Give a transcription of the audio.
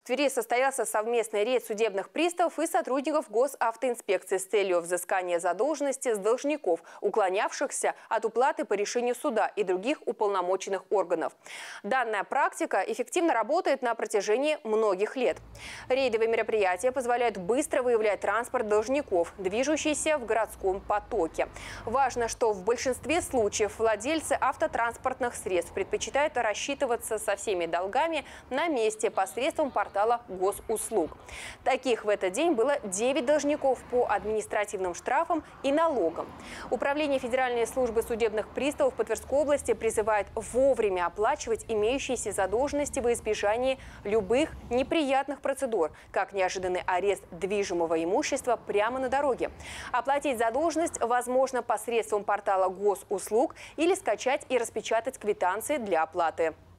В Твери состоялся совместный рейд судебных приставов и сотрудников госавтоинспекции с целью взыскания задолженности с должников, уклонявшихся от уплаты по решению суда и других уполномоченных органов. Данная практика эффективно работает на протяжении многих лет. Рейдовые мероприятия позволяют быстро выявлять транспорт должников, движущийся в городском потоке. Важно, что в большинстве случаев владельцы автотранспортных средств предпочитают рассчитываться со всеми долгами на месте посредством портала госуслуг. Таких в этот день было 9 должников по административным штрафам и налогам. Управление Федеральной службы судебных приставов по Тверской области призывает вовремя оплачивать имеющиеся задолженности во избежание любых неприятных процедур, как неожиданный арест движимого имущества прямо на дороге. Оплатить задолженность возможно посредством портала госуслуг или скачать и распечатать квитанции для оплаты.